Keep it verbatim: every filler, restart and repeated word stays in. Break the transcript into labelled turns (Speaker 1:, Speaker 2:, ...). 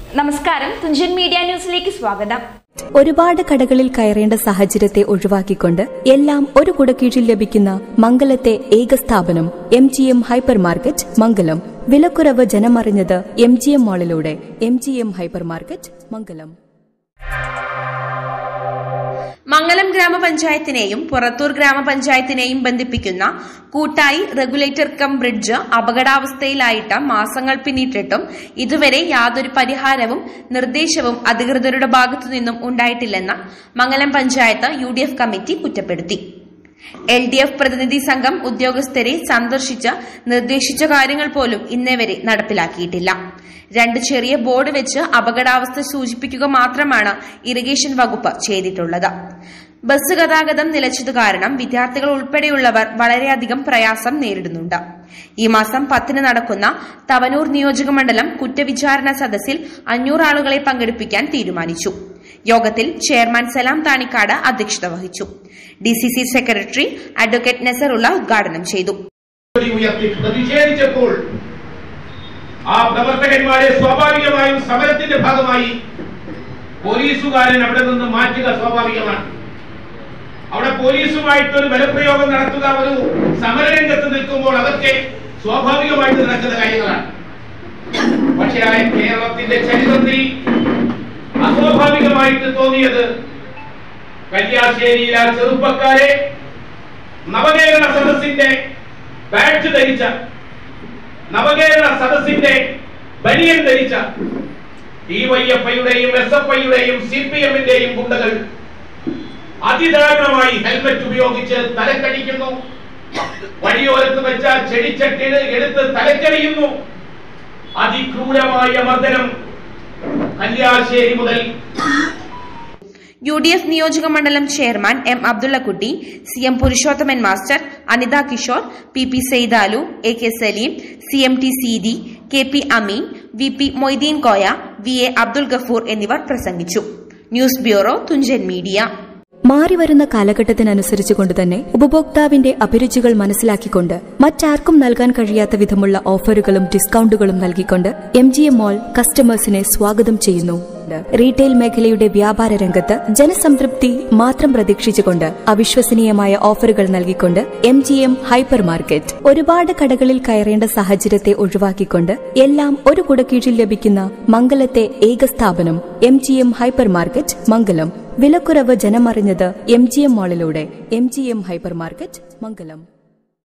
Speaker 1: നമസ്കാരം, തുഞ്ചൻ മീഡിയ ന്യൂസിലേക്ക് സ്വാഗതം.
Speaker 2: ഒരുപാട് കടകളിൽ കയറേണ്ട സാഹചര്യത്തെ ഒഴിവാക്കിക്കൊണ്ട് എല്ലാം ഒരു കുടക്കീഴിൽ ലഭിക്കുന്ന മംഗലത്തെ ഏക സ്ഥാപനം M G M hyper market Mangalam. വിലക്കുറവ് ജനമറിഞ്ഞത് എം ജി എം മാളിലൂടെ. M G M hyper market Mangalam.
Speaker 3: Mangalam ഗ്രാമപഞ്ചായത്തിനെയും പുറത്തൂർ ഗ്രാമപഞ്ചായത്തിനെയും ബന്ധിപ്പിക്കുന്ന കൂട്ടായി റെഗുലേറ്റർ കം ബ്രിഡ്ജ് അപകടാവസ്ഥയിലായിട്ട് മാസങ്ങൾ പിന്നിട്ടിട്ടും ഇതുവരെ യാതൊരു പരിഹാരവും നിർദ്ദേശവും അധികൃതരുടെ ഭാഗത്തുനിന്നും ഉണ്ടായിട്ടില്ലെന്ന് Mangalam panchayat U D F committee കുറ്റപ്പെടുത്തി. എൽ ഡി എഫ് പ്രതിനിധി സംഘം ഉദ്യോഗസ്ഥരെ സന്ദർശിച്ച് നിർദ്ദേശിച്ച കാര്യങ്ങൾ പോലും ഇന്നേവരെ നടപ്പിലാക്കിയിട്ടില്ല. രണ്ട് ചെറിയ ബോർഡ് വെച്ച് അപകടാവസ്ഥ സൂചിപ്പിക്കുക മാത്രമാണ് ഇറിഗേഷൻ വകുപ്പ് ചെയ്തിട്ടുള്ളത്. ബസ് ഗതാഗതം നിലച്ചത് കാരണം വിദ്യാർത്ഥികൾ ഉൾപ്പെടെയുള്ളവർ വളരെയധികം പ്രയാസം നേരിടുന്നുണ്ട്. ഈ മാസം പത്തിന് നടക്കുന്ന തവനൂർ നിയോജകമണ്ഡലം കുറ്റവിചാരണ സദസ്സിൽ അഞ്ഞൂറ് ആളുകളെ പങ്കെടുപ്പിക്കാൻ തീരുമാനിച്ചു. യോഗത്തിൽ ചെയർമാൻ സലാം താണിക്കാട് അധ്യക്ഷത വഹിച്ചു. D C C secretary advocate Nasarulla ഉദ്ഘാടനം ചെയ്തു.
Speaker 4: ആ പ്രവർത്തകന്മാരെ സ്വാഭാവികമായും സമരത്തിന്റെ ഭാഗമായി പോലീസുകാരൻ അവിടെ നിന്ന് മാറ്റുക സ്വാഭാവികമാണ്. അവിടെ പോലീസുമായിട്ടൊരു ബലപ്രയോഗം നടത്തുക ഒരു സമരരംഗത്ത് നിൽക്കുമ്പോൾ അതൊക്കെ സ്വാഭാവികമായിട്ട് നടക്കുന്ന കാര്യങ്ങളാണ്. പക്ഷേ ആ കേരളത്തിന്റെ ചരിത്രത്തിൽ അസ്വാഭാവികമായിട്ട് തോന്നിയത് കല്യാശ്ശേരിയിലെ ചെറുപ്പക്കാരെ നവകേരള സദസ്സിന്റെ ബാഡ്ജ് ധരിച്ച, നവകേരള സദസ്സിന്റെ ബനിയൻ ധരിച്ച ഡിവൈഎഫ്ഐയുടെയും എസ് എഫ് ഐയുടെയും സി പി എമ്മിന്റെയും ഗുണ്ടകൾ അതിദാരുണമായി ഹെൽമറ്റ് ഉപയോഗിച്ച് തലക്കടിക്കുന്നു. വഴിയോരത്ത് വെച്ച ചെടിച്ചട്ടിൽ എടുത്ത് തലക്കടിയുന്നു. അതിക്രൂരമായ മർദ്ദനം കല്യാശ്ശേരി മുതൽ.
Speaker 3: യു ഡി എഫ് നിയോജക മണ്ഡലം chairman M Abdullakutty, C M Purushothaman master, Anitha Kishore, P P Saithalu, A K Saleem, C M T Seethi, K P Ameen, V P Moideen Koya, V A Abdul Gafoor എന്നിവർ പ്രസംഗിച്ചു. News bureau, Thunchan media.
Speaker 2: മാറിവരുന്ന കാലഘട്ടത്തിനനുസരിച്ചുകൊണ്ട് തന്നെ ഉപഭോക്താവിന്റെ അഭിരുചികൾ മനസ്സിലാക്കിക്കൊണ്ട് മറ്റാർക്കും നൽകാൻ കഴിയാത്ത വിധമുള്ള ഓഫറുകളും ഡിസ്കൌണ്ടുകളും നൽകിക്കൊണ്ട് എം ജി എം മാൾ കസ്റ്റമേഴ്സിനെ സ്വാഗതം ചെയ്യുന്നു. റീറ്റെയിൽ മേഖലയുടെ വ്യാപാര രംഗത്ത് ജനസംതൃപ്തി മാത്രം പ്രതീക്ഷിച്ചുകൊണ്ട് അവിശ്വസനീയമായ ഓഫറുകൾ നൽകിക്കൊണ്ട് M G M hyper market. ഒരുപാട് കടകളിൽ കയറേണ്ട സാഹചര്യത്തെ ഒഴിവാക്കിക്കൊണ്ട് എല്ലാം ഒരു കുടക്കീഴിൽ ലഭിക്കുന്ന മംഗലത്തെ ഏക സ്ഥാപനം M G M hyper market Mangalam. വിലക്കുറവ് ജനമറിഞ്ഞത് എം ജി എം മാളിലൂടെ. M G M hyper market മംഗലം.